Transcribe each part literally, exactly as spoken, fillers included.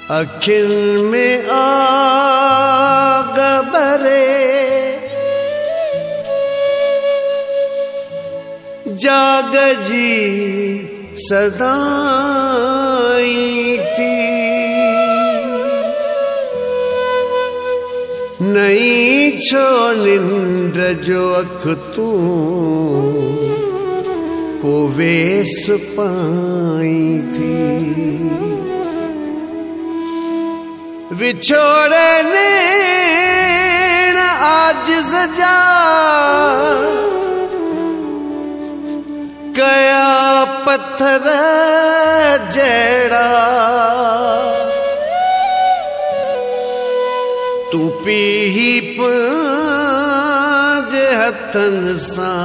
अखिल में आग बरे जाग जी सदाई थी नहीं छो निंद्र जो अख तू को वेस पाई थी विछोड़ने आज सजा कया पत्थर जड़ा तू पी पांच हथन सा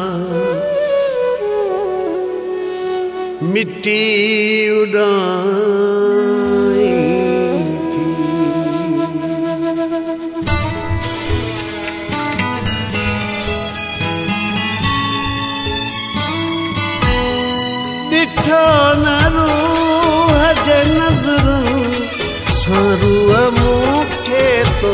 मिट्टी उड़ाई थी दिठो न रूह जे नज़रूं सारूह मूंखे तो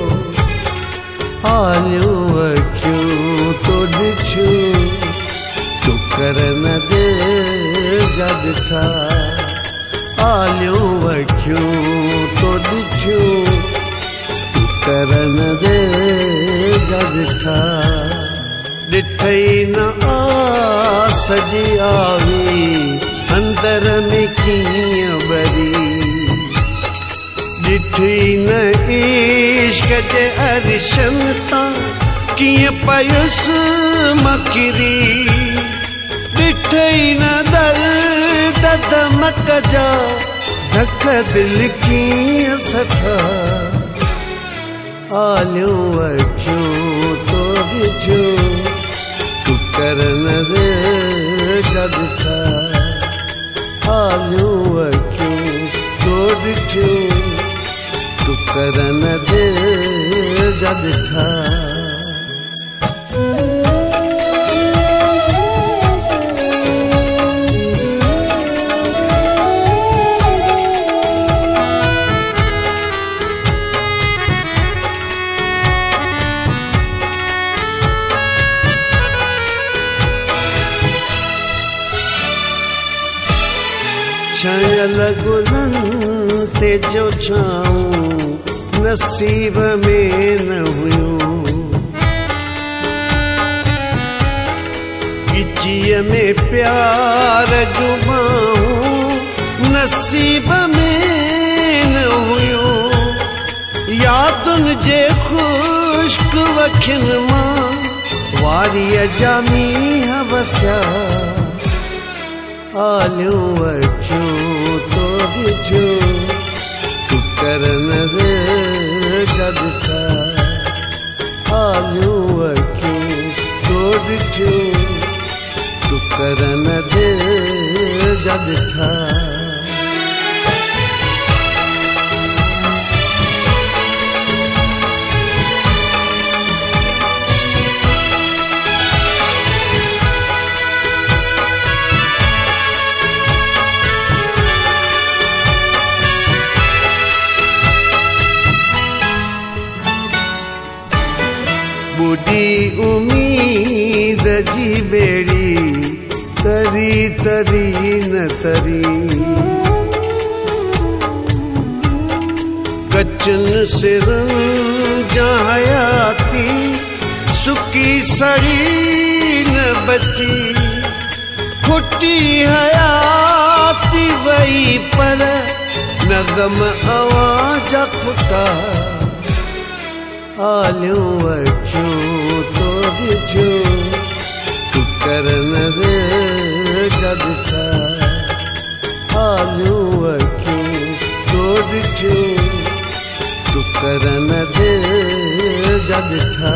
आलियूं अखियूं तो ॾिठियूं तूं कर न दे जग था आलियूं अखियूं तो ॾिठियूं तूं कर न दे जग था ॾिठई न आस जी आवी अंदर में कीअं ॿरी ॾिठी न इश्क जे अरिशन तां कीअं पयुसि मकिरी ॾिठई न दर्द दमक जा धक दिल कीअं सठा आलियूं अखियूं तो ॾिठियूं तूं कर न दे जग था आलियूं अखियूं तो ॾिठियूं तूं कर न दे जग था छायल गुलनि ते जो छाऊं नसीब में न हुयूं गिचीअ में प्यार जूं बाहूं नसीब में न हुयूं यादुनि जे ख़ुश्क वखियुनि मां वारीअ जा मींहं वसिया आलियूं अखियूं तो ॾिठियूं तूं कर न दे जग था आलियूं अखियूं तो ॾिठियूं तूं कर न दे जग था बुढ़ी उम्मीद जी बेड़ी तरी तरी न तरी कचन सिरन जा हयाती सुकी सड़ी न बची खुटी हयाती वई पर नगम आवाज खुटा आलियूं अखियूं तो ॾिठियूं तूं कर न दे जग था आलियूं अखियूं तो ॾिठियूं तूं कर न दे जग था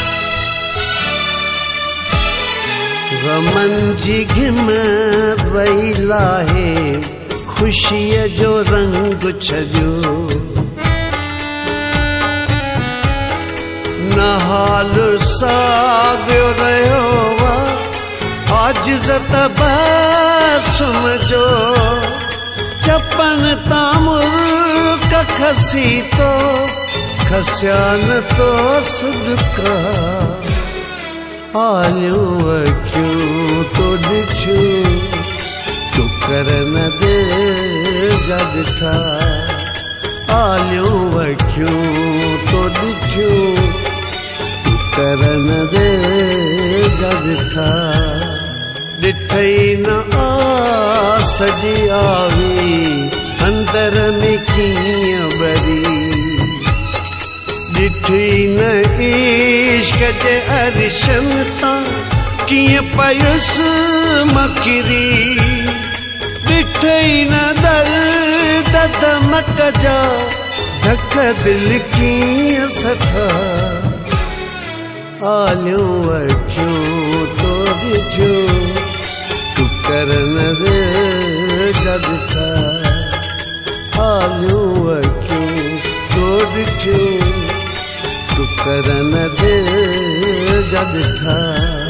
गमन जी घिम वई लाहे खुशीअ जो रंग छजो न हाल साॻियो रहियो आजिज़ तबसुम जो चपन तामुर्क खसी तो खसिया न तो सुदका आलियूं अखियूं तो ॾिठियूं तूं कर न दे जा ॾिठा आलियूं अखियूं तो ॾिठियूं तूं कर न दे जा ॾिठा ॾिठई न आस जी आवी अंदर में कीअं ॿरी ॾिठी न इश्क जे अरिशन तां कीअं पयुसि मकिरी ॾिठई न दर्द दमक जा धक दिल कीअं सठा आलियूं अखियूं तो ॾिठियूं तूं कर न दे जा ॾिठा आलियूं अखियूं तो ॾिठियूं तूं कर न दे जा ॾिठा।